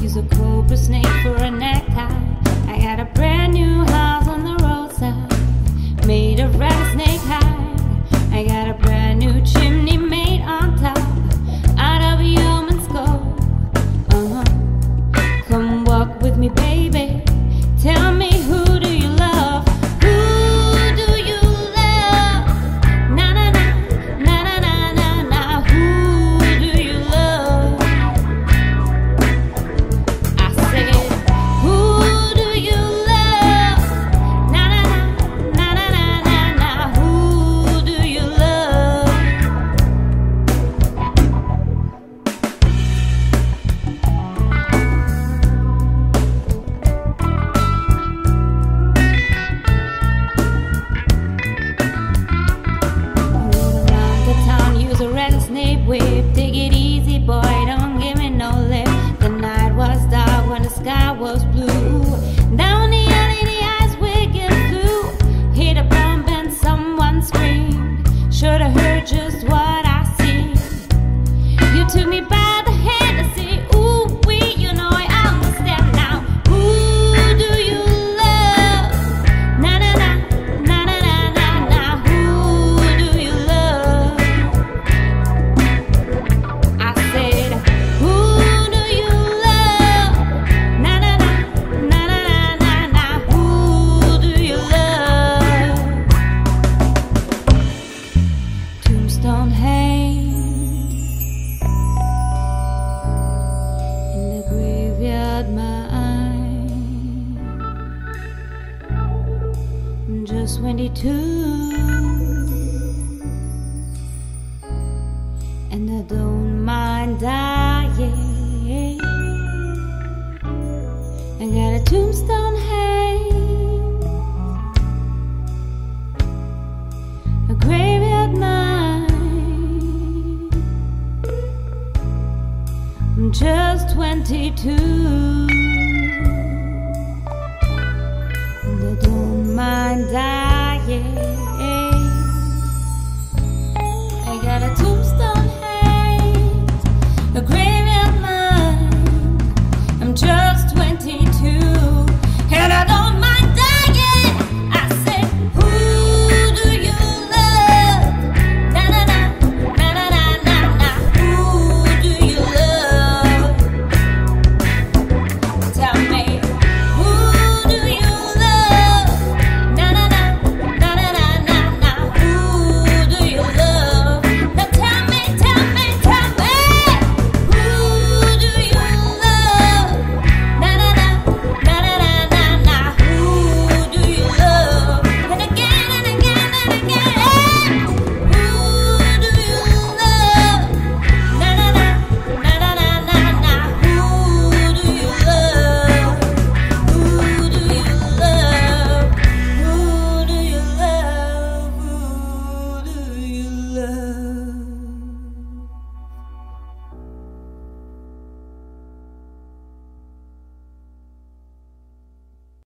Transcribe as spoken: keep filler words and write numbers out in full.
use a cobra snake for a necktie. I got a brand new house on the roadside, made of rattlesnake hide. I got a brand new chimney made on top, out of a human skull. Uh-huh. Come walk with me, baby. Tell me, who do you love? Who do you love? Na na na, na na na na na. Who do you love? I said, who do you love? Na na na, na na na na na. Who do you love? Rattlesnake whip, take it easy, boy, don't give me no lip. The night was dark when the sky was blue. Down the alley the ice wicked flew, hit a bump and someone screamed. Should've heard just what I seen. You took me by the hand to say, ooh wee, you know I understand now. Who do you love? Na na na, na na na na na. Who do you love? I said, who do you love? Na na na, na na na na na. Who do you love? Tombstone hangs in the graveyard mine. I'm just twenty-two, and I don't mind dying. I got a tombstone hang, a graveyard mine. I'm just twenty-two, and I don't mind dying.